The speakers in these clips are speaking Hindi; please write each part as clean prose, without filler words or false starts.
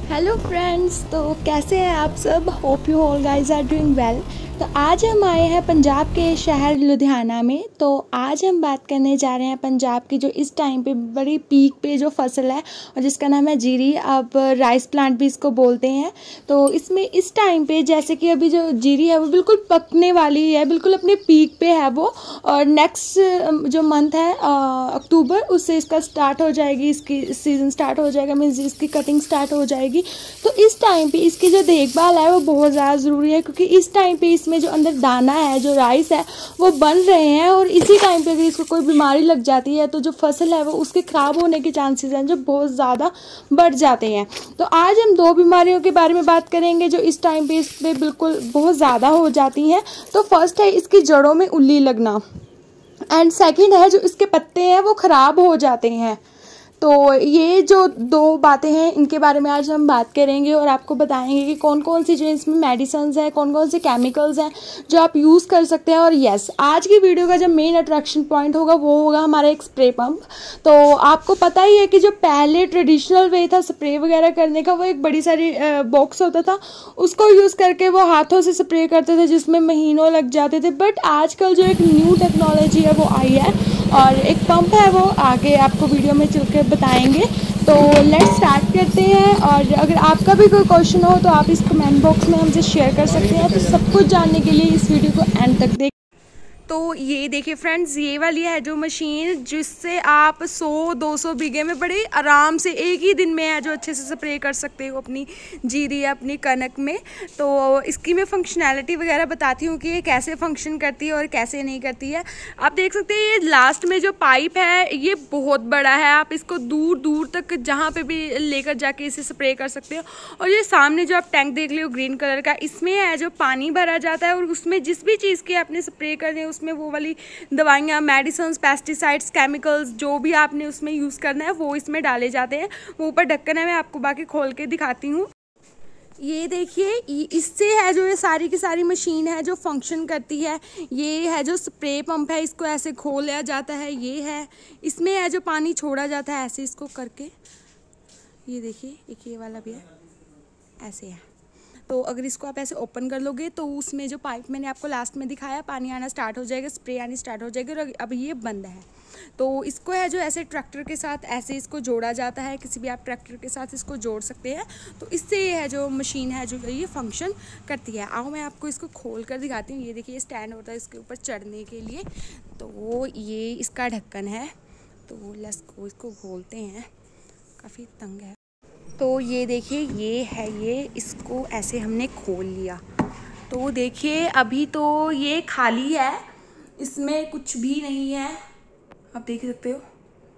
हेलो फ्रेंड्स, तो कैसे हैं आप सब। Hope you all guys are doing well. तो आज हम आए हैं पंजाब के शहर लुधियाना में। तो आज हम बात करने जा रहे हैं पंजाब की जो इस टाइम पे बड़ी पीक पे जो फसल है और जिसका नाम है जीरी। अब राइस प्लांट भी इसको बोलते हैं। तो इसमें इस टाइम पे जैसे कि अभी जो जीरी है वो बिल्कुल पकने वाली है, बिल्कुल अपने पीक पे है वो। और नेक्स्ट जो मंथ है अक्टूबर, उससे इसका स्टार्ट हो जाएगी, इसकी सीज़न स्टार्ट हो जाएगा, मीन्स इसकी कटिंग स्टार्ट हो जाएगी। तो इस टाइम पे इसकी जो देखभाल है वो बहुत ज़्यादा ज़रूरी है, क्योंकि इस टाइम पे इसमें जो अंदर दाना है, जो राइस है, वो बन रहे हैं। और इसी टाइम पे अगर इसको कोई बीमारी लग जाती है तो जो फसल है वो उसके ख़राब होने के चांसेस हैं जो बहुत ज़्यादा बढ़ जाते हैं। तो आज हम दो बीमारियों के बारे में बात करेंगे जो इस टाइम पे इस पर बिल्कुल बहुत ज़्यादा हो जाती हैं। तो फर्स्ट है इसकी जड़ों में उल्ली लगना, एंड सेकंड है जो इसके पत्ते हैं वो ख़राब हो जाते हैं। तो ये जो दो बातें हैं इनके बारे में आज हम बात करेंगे और आपको बताएंगे कि कौन कौन सी जो इसमें मेडिसिन्स हैं, कौन कौन से केमिकल्स हैं जो आप यूज़ कर सकते हैं। और यस, आज की वीडियो का जो मेन अट्रैक्शन पॉइंट होगा वो होगा हमारा एक स्प्रे पंप। तो आपको पता ही है कि जो पहले ट्रेडिशनल वे था स्प्रे वगैरह करने का, वो एक बड़ी सारी बॉक्स होता था, उसको यूज़ करके वो हाथों से स्प्रे करते थे जिसमें महीनों लग जाते थे। बट आजकल जो एक न्यू टेक्नोलॉजी है वो आई है और एक पंप है, वो आगे आपको वीडियो में चल के बताएंगे। तो लेट्स स्टार्ट करते हैं। और अगर आपका भी कोई क्वेश्चन हो तो आप इस कमेंट बॉक्स में हमसे शेयर कर सकते हैं। तो सब कुछ जानने के लिए इस वीडियो को एंड तक देखें। तो ये देखिए फ्रेंड्स, ये वाली है जो मशीन जिससे आप 100-200 बीघे में बड़े आराम से एक ही दिन में है जो अच्छे से स्प्रे कर सकते हो अपनी जीरी या अपनी कनक में। तो इसकी मैं फंक्शनैलिटी वगैरह बताती हूँ कि ये कैसे फंक्शन करती है और कैसे नहीं करती है। आप देख सकते हैं ये लास्ट में जो पाइप है ये बहुत बड़ा है, आप इसको दूर दूर तक जहाँ पे भी लेकर जाके इसे स्प्रे कर सकते हो। और ये सामने जो आप टैंक देख रहे हो ग्रीन कलर का, इसमें है जो पानी भरा जाता है और उसमें जिस भी चीज़ की आपने स्प्रे करनी है उसमें वो वाली दवाइयाँ, मेडिसिन्स, पेस्टिसाइड्स, केमिकल्स जो भी आपने उसमें यूज़ करना है वो इसमें डाले जाते हैं। वो ऊपर ढक्कन है, मैं आपको बाकी खोल के दिखाती हूँ। ये देखिए, इससे है जो ये सारी की सारी मशीन है जो फंक्शन करती है। ये है जो स्प्रे पंप है, इसको ऐसे खोला जाता है, ये है, इसमें है जो पानी छोड़ा जाता है ऐसे इसको करके। ये देखिए, एक ये वाला भी है, ऐसे है। तो अगर इसको आप ऐसे ओपन कर लोगे तो उसमें जो पाइप मैंने आपको लास्ट में दिखाया, पानी आना स्टार्ट हो जाएगा, स्प्रे आनी स्टार्ट हो जाएगी। और अब ये बंद है। तो इसको है जो ऐसे ट्रैक्टर के साथ ऐसे इसको जोड़ा जाता है, किसी भी आप ट्रैक्टर के साथ इसको जोड़ सकते हैं। तो इससे ये है जो मशीन है जो ये फंक्शन करती है। आओ मैं आपको इसको खोल कर दिखाती हूँ। ये देखिए, ये स्टैंड होता है इसके ऊपर चढ़ने के लिए। तो ये इसका ढक्कन है। तो लेट्स गो, इसको खोलते हैं, काफ़ी तंग है। तो ये देखिए, ये है, ये इसको ऐसे हमने खोल लिया। तो देखिए अभी तो ये खाली है, इसमें कुछ भी नहीं है, आप देख सकते हो।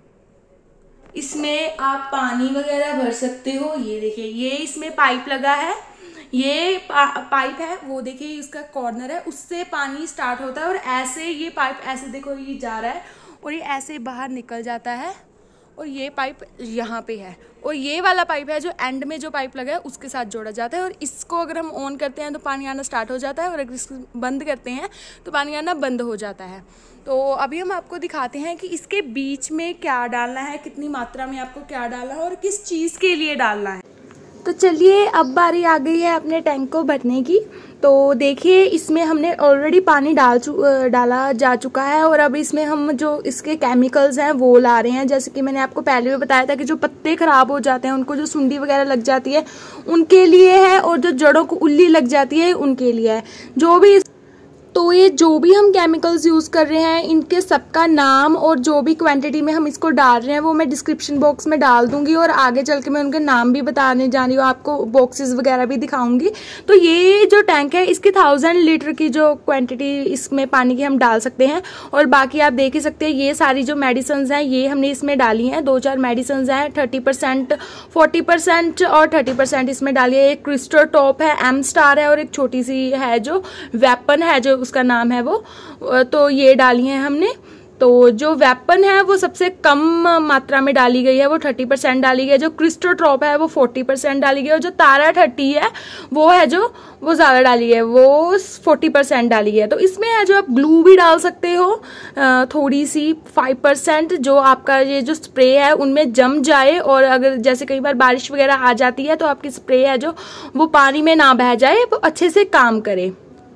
इसमें आप पानी वगैरह भर सकते हो। ये देखिए, ये इसमें पाइप लगा है, ये पाइप है, वो देखिए इसका कॉर्नर है, उससे पानी स्टार्ट होता है। और ऐसे ये पाइप ऐसे देखो ये जा रहा है और ये ऐसे बाहर निकल जाता है। और ये पाइप यहाँ पे है और ये वाला पाइप है जो एंड में जो पाइप लगा है उसके साथ जोड़ा जाता है। और इसको अगर हम ऑन करते हैं तो पानी आना स्टार्ट हो जाता है, और अगर इसको बंद करते हैं तो पानी आना बंद हो जाता है। तो अभी हम आपको दिखाते हैं कि इसके बीच में क्या डालना है, कितनी मात्रा में आपको क्या डालना है और किस चीज़ के लिए डालना है। तो चलिए, अब बारी आ गई है अपने टैंक को भरने की। तो देखिए, इसमें हमने ऑलरेडी पानी डाला जा चुका है और अब इसमें हम जो इसके केमिकल्स हैं वो ला रहे हैं। जैसे कि मैंने आपको पहले भी बताया था कि जो पत्ते खराब हो जाते हैं, उनको जो सुंडी वगैरह लग जाती है उनके लिए है, और जो जड़ों को उल्ली लग जाती है उनके लिए है। जो भी तो ये जो भी हम केमिकल्स यूज़ कर रहे हैं इनके सबका नाम और जो भी क्वांटिटी में हम इसको डाल रहे हैं वो मैं डिस्क्रिप्शन बॉक्स में डाल दूंगी, और आगे चल के मैं उनके नाम भी बताने जा रही हूँ, आपको बॉक्सेस वगैरह भी दिखाऊंगी। तो ये जो टैंक है इसकी 1000 लीटर की जो क्वांटिटी इसमें पानी की हम डाल सकते हैं। और बाकी आप देख ही सकते हैं ये सारी जो मेडिसिन हैं ये हमने इसमें डाली हैं। 2-4 मेडिसिन हैं, 30%, 40% और 30% इसमें डाली है। एक क्रिस्टल टॉप है, एम स्टार है, और एक छोटी सी है जो वेपन है जो उसका नाम है वो। तो ये डाली है हमने। तो जो वेपन है वो सबसे कम मात्रा में डाली गई है, वो 30% डाली गई है। जो क्रिस्टोट्रॉप है वो 40% डाली गई है। और जो तारा 30 है वो है जो वो ज़्यादा डाली है, वो 40% डाली है। तो इसमें है जो आप ग्लू भी डाल सकते हो थोड़ी सी 5%, जो आपका ये जो स्प्रे है उनमें जम जाए, और अगर जैसे कई बार बारिश वगैरह आ जाती है तो आपकी स्प्रे है जो वो पानी में ना बह जाए, वो अच्छे से काम करे।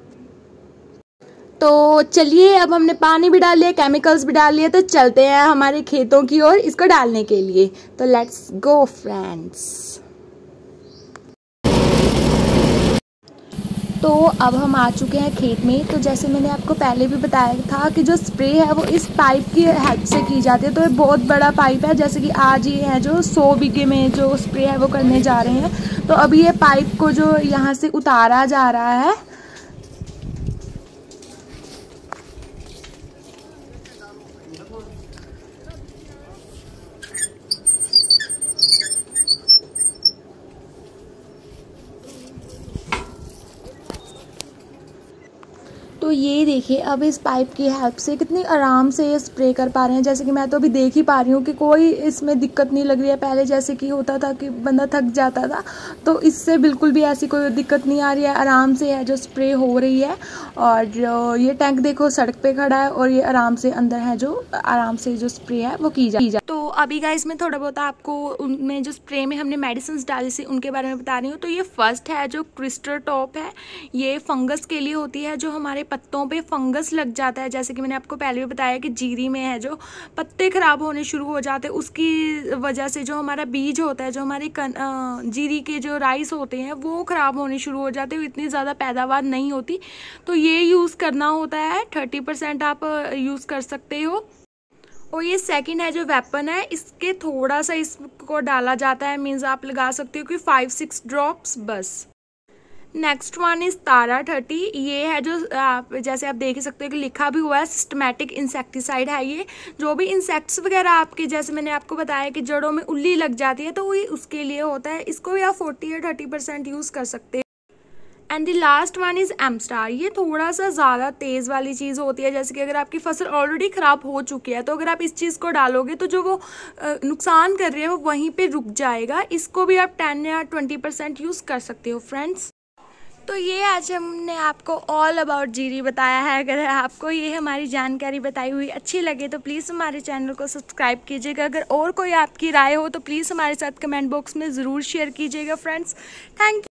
तो चलिए, अब हमने पानी भी डाल लिया, केमिकल्स भी डाल लिए, तो चलते हैं हमारे खेतों की ओर इसको डालने के लिए। तो लेट्स गो फ्रेंड्स। तो अब हम आ चुके हैं खेत में। तो जैसे मैंने आपको पहले भी बताया था कि जो स्प्रे है वो इस पाइप की हेल्प से की जाती है। तो ये बहुत बड़ा पाइप है, जैसे कि आज ये है जो 100 बीघे में जो स्प्रे है वो करने जा रहे हैं। तो अभी ये पाइप को जो यहाँ से उतारा जा रहा है। तो ये देखिए, अब इस पाइप की हेल्प से कितनी आराम से ये स्प्रे कर पा रहे हैं। जैसे कि मैं तो अभी देख ही पा रही हूँ कि कोई इसमें दिक्कत नहीं लग रही है। पहले जैसे कि होता था कि बंदा थक जाता था, तो इससे बिल्कुल भी ऐसी कोई दिक्कत नहीं आ रही है। आराम से है जो स्प्रे हो रही है। और ये टैंक देखो सड़क पे खड़ा है, और ये आराम से अंदर है जो आराम से जो स्प्रे है वो की जा। तो अभी गाइस मैं थोड़ा बहुत आपको उनमें जो स्प्रे में हमने मेडिसिन डाली थी उनके बारे में बता रही हूँ। तो ये फर्स्ट है जो क्रिस्टोट्रॉप है, ये फंगस के लिए होती है। जो हमारे पत्तों पे फंगस लग जाता है, जैसे कि मैंने आपको पहले भी बताया कि जीरी में है जो पत्ते खराब होने शुरू हो जाते हैं, उसकी वजह से जो हमारा बीज होता है, जो हमारी जीरी के जो राइस होते हैं वो ख़राब होने शुरू हो जाते हैं, इतनी ज़्यादा पैदावार नहीं होती। तो ये यूज़ करना होता है, 30% आप यूज़ कर सकते हो। और ये सेकंड है जो वेपन है, इसके थोड़ा सा इसको डाला जाता है, मीन्स आप लगा सकते हो कि 5-6 ड्रॉप्स बस। Next one is Tara 30। ये है जो जैसे आप देख सकते हो कि लिखा भी हुआ है, सिस्टमैटिक इंसेक्टिसाइड है ये। जो भी इंसेक्ट्स वगैरह आपके, जैसे मैंने आपको बताया कि जड़ों में उल्ली लग जाती है, तो वही उसके लिए होता है। इसको भी आप 40 या 30% यूज़ कर सकते हैं। And the last one is M star. ये थोड़ा सा ज़्यादा तेज़ वाली चीज़ होती है, जैसे कि अगर आपकी फसल ऑलरेडी ख़राब हो चुकी है, तो अगर आप इस चीज़ को डालोगे तो जो वो नुकसान कर रही है वो वहीं पे रुक जाएगा। इसको भी आप 10 या 20% यूज़ कर सकते हो फ्रेंड्स। तो ये आज हमने आपको ऑल अबाउट जीरी बताया है। अगर आपको ये हमारी जानकारी बताई हुई अच्छी लगे तो प्लीज़ हमारे चैनल को सब्सक्राइब कीजिएगा। अगर और कोई आपकी राय हो तो प्लीज़ हमारे साथ कमेंट बॉक्स में ज़रूर शेयर कीजिएगा फ्रेंड्स। Thank you.